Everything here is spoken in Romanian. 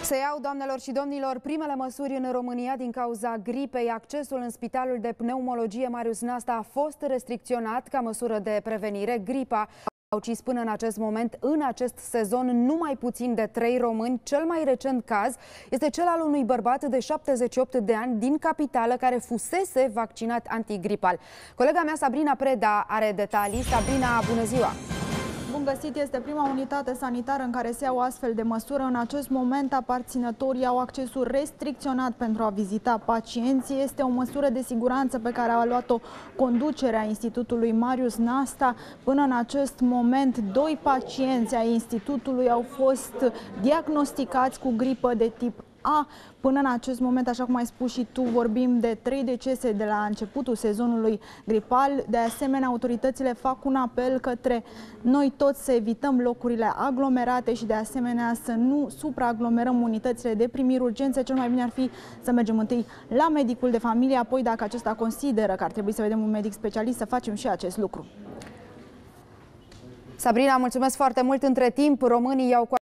Se iau, doamnelor și domnilor, primele măsuri în România din cauza gripei. Accesul în Spitalul de Pneumologie Marius Nasta a fost restricționat ca măsură de prevenire. Gripa a ucis până în acest moment, în acest sezon, numai puțin de 3 români. Cel mai recent caz este cel al unui bărbat de 78 de ani din capitală care fusese vaccinat antigripal. Colega mea, Sabrina Preda, are detalii. Sabrina, bună ziua! Bun găsit, este prima unitate sanitară în care se iau astfel de măsură. În acest moment, aparținătorii au accesul restricționat pentru a vizita pacienții. Este o măsură de siguranță pe care a luat-o conducerea Institutului Marius Nasta. Până în acest moment, 2 pacienți ai Institutului au fost diagnosticați cu gripă de tip A. Până în acest moment, așa cum ai spus și tu, vorbim de 3 decese de la începutul sezonului gripal. De asemenea, autoritățile fac un apel către noi toți să evităm locurile aglomerate și de asemenea să nu supraaglomerăm unitățile de primiri urgențe. Cel mai bine ar fi să mergem întâi la medicul de familie, apoi dacă acesta consideră că ar trebui să vedem un medic specialist, să facem și acest lucru. Sabrina, mulțumesc foarte mult. Între timp, românii iau